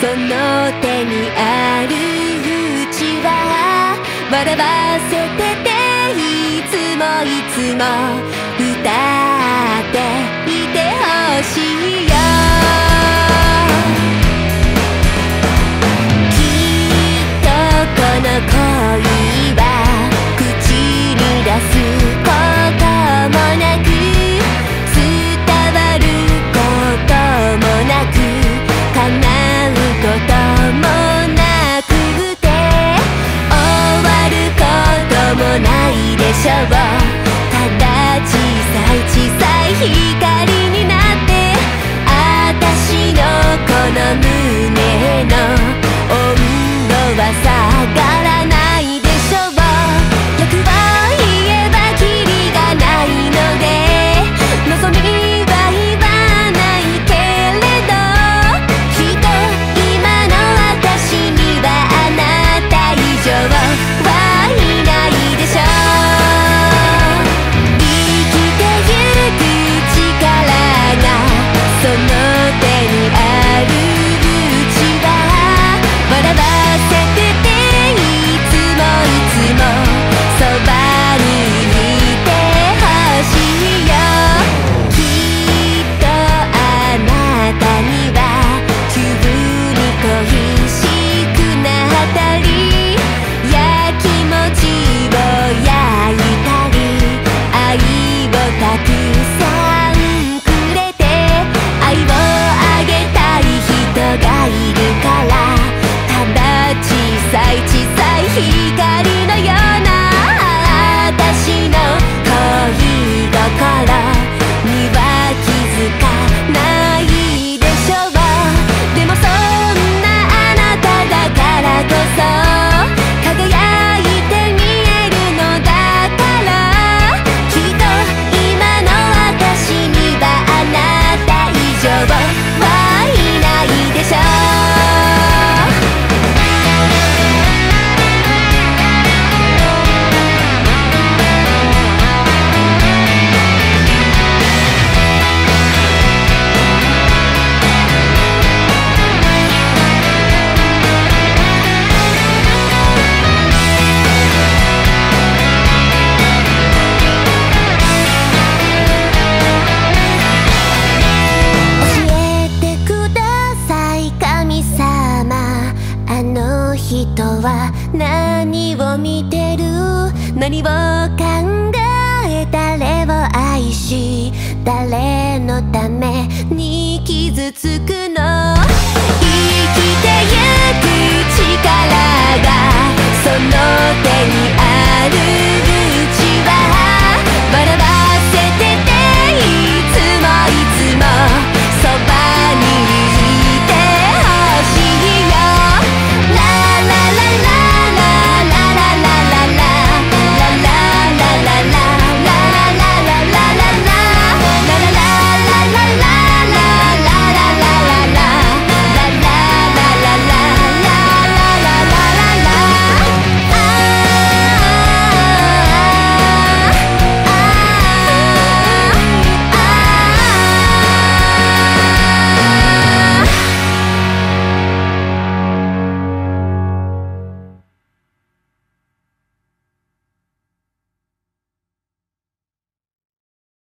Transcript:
その手にあるうちは笑わせてていつもいつも歌っていてほしいよ。きっとこの恋は口に出すこともなく伝わることもなく叶うこともなくて終わることもないでしょう。ただ小さい小さい光になって私のこの胸の温度は下がらないでしょう。欲を言えばキリがないので望みは言わないけれどきっと今の私にはあなた以上はいないでしょう。生きてゆく力がその手にあるうちは笑わせてていつもいつもそばにいてほしいよ。きっとあなたには急に恋しくなったりやきもちを焼いたり愛をたくさんくれて愛をあげたい人がいるからただ小さい小さい光のような私の恋心には気づかないでしょう。でもそんなあなただからこそ輝いて見えるのだからきっと今の私にはあなた以上はいないでしょう。教えてください神様、あの人は何を見てる、何を考え、誰を愛し誰のために傷つく